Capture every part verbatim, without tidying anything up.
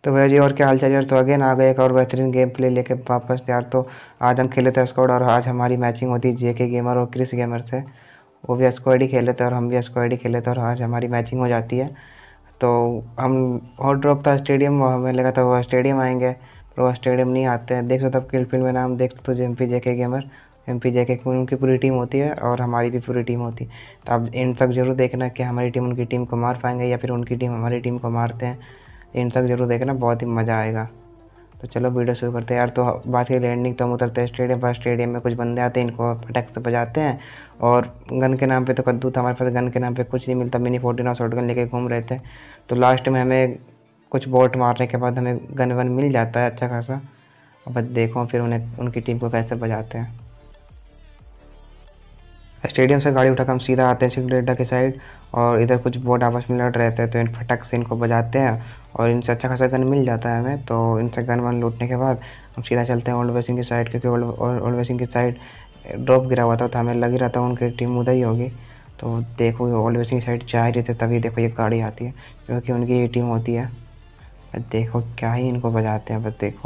तो भैया जी, और क्या हाल चाल यार। तो अगेन आ गए एक और बेहतरीन गेम प्ले लेके वापस यार। तो आज हम खेले थे स्क्वाड और आज हमारी मैचिंग होती है जेके गेमर और क्रिस गेमर से। वो भी स्क्वाड ही खेले थे और हम भी स्क्वाड ही खेले थे और आज हमारी मैचिंग हो जाती है। तो हम हॉट ड्रॉप था स्टेडियम, हमें लगा था वो स्टेडियम आएंगे पर वो स्टेडियम नहीं आते हैं। देख सकते हो किल फील्ड में नाम देख सकते हो, M P JK gamer, M P JK उनकी पूरी टीम होती है और हमारी भी पूरी टीम होती है। तो आप इन तक जरूर देखना कि हमारी टीम उनकी टीम को मार पाएंगे या फिर उनकी टीम हमारी टीम को मारते हैं। इन तक जरूर देखना, बहुत ही मज़ा आएगा। तो चलो वीडियो शुरू करते हैं यार। तो बात की लैंडिंग, तो हम उतरते हैं स्टेडियम पर। स्टेडियम में कुछ बंदे आते हैं, इनको फटक से बजाते हैं और गन के नाम पे तो कद्दू था हमारे पास, गन के नाम पे कुछ नहीं मिलता। मिनी फोर्टीन और शॉट गन लेके घूम रहे थे। तो लास्ट में हमें कुछ बॉट मारने के बाद हमें गन वन मिल जाता है अच्छा खासा। और बस देखो फिर उन्हें उनकी टीम को कैसे बजाते हैं। स्टेडियम से गाड़ी उठाकर हम सीधा आते हैं सिगरेटा की साइड और इधर कुछ बोर्ड आपस में लड़ रहे थे तो इन फटक से इनको बजाते हैं और इनसे अच्छा खासा गन मिल जाता है हमें। तो इनसे गन वन लूटने के बाद हम सीधा चलते हैं ओल्ड वेसिंग की साइड, क्योंकि ओल्ड ओल्ड वेसिंग की साइड ड्रॉप गिरा हुआ था तो हमें लग ही रहा था उनकी टीम उधर ही होगी। तो देखो ओल्ड वेसिंग की साइड जा ही रहे थे, तभी देखो ये गाड़ी आती है क्योंकि उनकी ये टीम होती है। देखो क्या ही इनको बजाते हैं, बस देखो।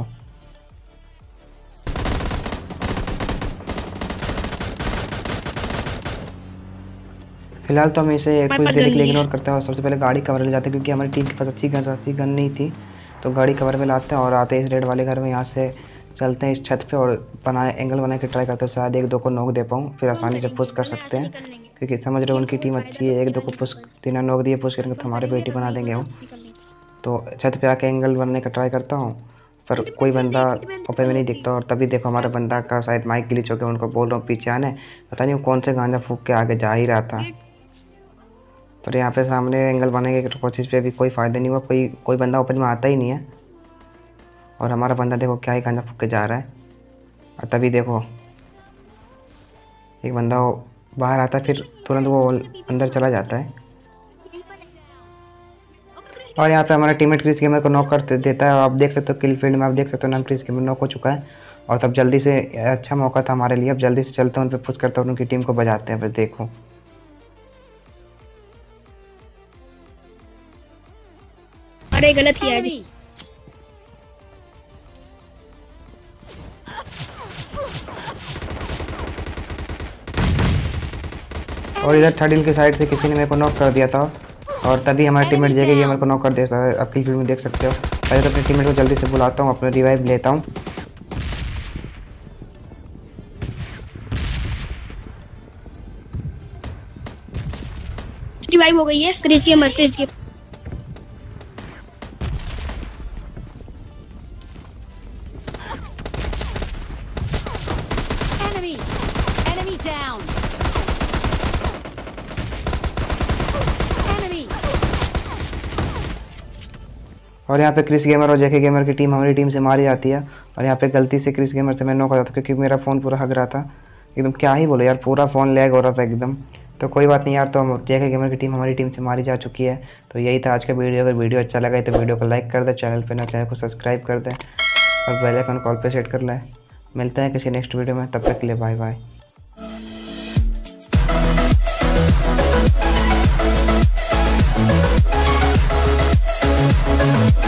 फिलहाल तो हम इसे कुछ देर के लिए इग्नोर करते हैं और सबसे पहले गाड़ी कवर में जाते हैं क्योंकि हमारी टीम के पास अच्छी गन अच्छी गन नहीं थी। तो गाड़ी कवर में लाते हैं और आते हैं इस रेड वाले घर में। यहाँ से चलते हैं इस छत पे और बनाए एंगल बना के ट्राई करते हैं, शायद एक दो को नॉक दे पाऊँ, फिर आसानी से पुश कर सकते हैं क्योंकि समझ रहे हो उनकी टीम अच्छी है। एक दो को पुश तीन नॉक दिए पुश करेंगे तो हमारे बेटी बना देंगे वो। तो छत पे आके एंगल बनने का ट्राई करता हूँ पर कोई बंदा ओपे में नहीं दिखता और तभी देखो हमारा बंदा का शायद माइक ग्लिच हो गया। उनको बोल रहा हूँ पीछे आने, पता नहीं कौन से गांजा फूक के आगे जा ही रहा था। पर यहाँ पे सामने एंगल बनाने की कोशिश पे भी कोई फ़ायदा नहीं हुआ, कोई कोई बंदा ओपन में आता ही नहीं है और हमारा बंदा देखो क्या ही गांजा फूक के जा रहा है। और तभी देखो एक बंदा बाहर आता है फिर तुरंत वो अंदर चला जाता है और यहाँ पे हमारा टीममेट क्रिस गेमर को नॉक कर देता है। आप देख सकते हो किल फील्ड में, आप देख सकते हो नाम क्रिस गेमर नॉक हो चुका है और तब जल्दी से अच्छा मौका था हमारे लिए। अब जल्दी से चलते हैं उन पर पुश करते हैं, उनकी टीम को बजाते हैं। बस देखो अरे गलत किया जी। और इधर थर्ड के साइड से किसी ने मेरे को नॉक कर दिया था और तभी हमारे टीममेट जेके गेमर को नॉक कर देता है। आप किल फील्ड में देख सकते हो। पहले तो अपने टीममेट को जल्दी से बुलाता हूँ, अपना रिवाइव लेता हूँ। रिवाइव हो गई है Chris gamer, Chris gamer. Enemy, enemy down. Enemy. और यहाँ पे क्रिस गेमर और जेके गेमर की टीम हमारी टीम से मारी जाती है और यहाँ पे गलती से क्रिस गेमर से मैं नॉक हो जाता क्योंकि मेरा फ़ोन पूरा हग रहा था एकदम। क्या ही बोलो यार, पूरा फ़ोन लैग हो रहा था एकदम। तो कोई बात नहीं यार, तो हम जेके गेमर की टीम हमारी टीम से मारी जा चुकी है। तो यही था आज का वीडियो। अगर वीडियो अच्छा लगा तो वीडियो को लाइक कर दे, चैनल पर ना चैनल को सब्सक्राइब कर दे और बेल आइकन कॉल पे सेट कर ले। मिलते हैं किसी नेक्स्ट वीडियो में, तब तक के लिए बाय बाय।